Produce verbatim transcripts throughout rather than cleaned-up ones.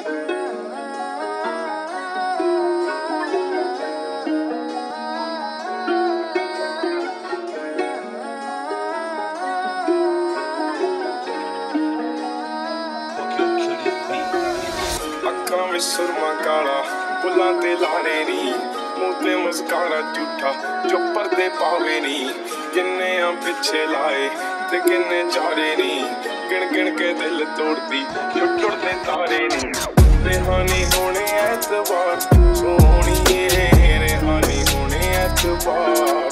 सुरमा काला बुल्लां ते लाने नी मुंह ते मस्कारा झूठा जो पर्दे पावे नी किन्ने आ पिछे लाए ते किन्ने चारे नी गिन गिन के दिल तोड़ती जो टुटदे तारे नी रेहानी होने ऐतबार सोहणीए रेहानी होने ऐतबार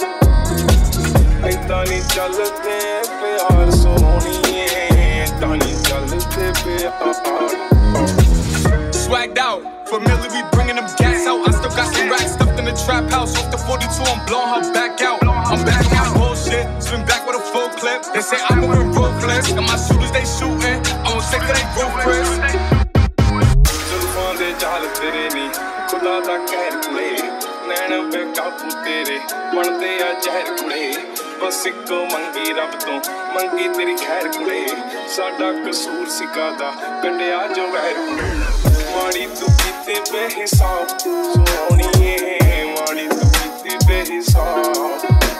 ऐदां नी चलदे प्यार सोहणीए ऐदां नी चलदे प्यार Swagged out, familiar, we bringing them gas out. I still got some racks stuffed in the trap house. Off the forty-two, I'm blowing her back out. I'm back on my bullshit, spin back with a full clip. They say I'm moving ruthless, and my shooters they shooting. I won't say that they ruthless. जुल्फां दे जाल तेरे नी खुदा दा कहर कुड़े नैन पे काबू तेरे बनदे आ जहर कुड़े बस इक्को मंगी रब तो मंगी तेरी खैर कुड़े साडा कसूर सिकादा कंडिया जो वैर कुड़े माड़ी तू कीती बेहिसाब सोहणीए माड़ी तू कीती बेहिसाब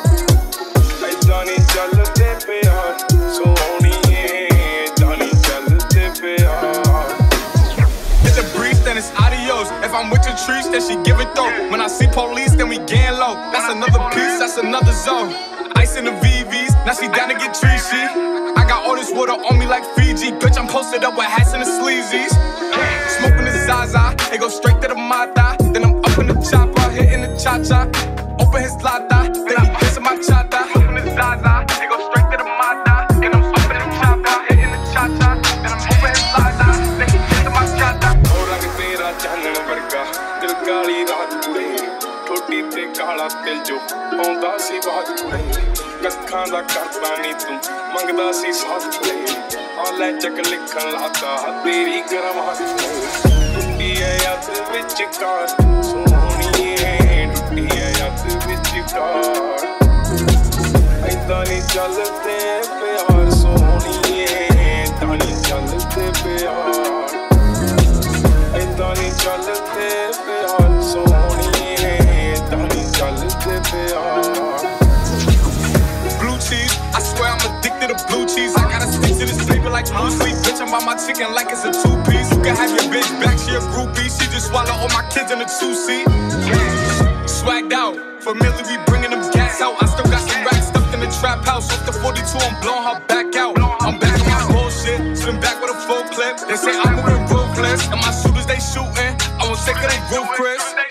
ऐदां नी चलदे प्यार सोहणीए ऐदां नी चलदे प्यार Hit the breeze, then it's adios. If I'm with your trees, then she give it though. When I see police, then we gang low. That's another piece, that's another zone. Ice in the V Vs, now she down to get treachy. I got all this water on me like Fiji. Bitch, I'm posted up with hats and the sleazies. Smoking the Zaza, it go straight to the Mata. Then I'm up in the chopper, hitting the cha-cha. Open his lata, then he dancing my chata. Smoking the Zaza, it go straight to the Mata. Then I'm up in the chopper, hitting the cha-cha. Then I'm open his lata, then he dancing my chata. Chanan वर्गा दिल काली रात कुड़े ठोडी ते काला तिल जो पाउंदा सी बात कुड़े कखां दा करदा नी तू मंगदा सी साथ कुड़े आ ले चक लिखण लाता तेरी करमात टुटी है याद विच कार सोहणीए टुटी है याद विच कार ऐदां नी चलदे प्यार सोहणीए ऐदां नी चलदे प्यार ऐदां नी चलदे प्यार सोहणीए ऐदां नी चलदे प्यार Blue cheese, I swear I'm addicted to blue cheese. I gotta stick to this flavor like blue sleep. Bitch, I'm on my chicken like it's a two-piece. You can have your bitch back, she a groupie. She just swallow all my kids in a two-seat. Swagged out, familiar, we bringing them gas out. I still got some racks stuffed in the trap house. Off the forty-two, I'm blowing her back out. I'm back on my bullshit, spin back with a full clip. They say I'm moving ruthless, and my shooters they shooting. I won't say that they ruthless.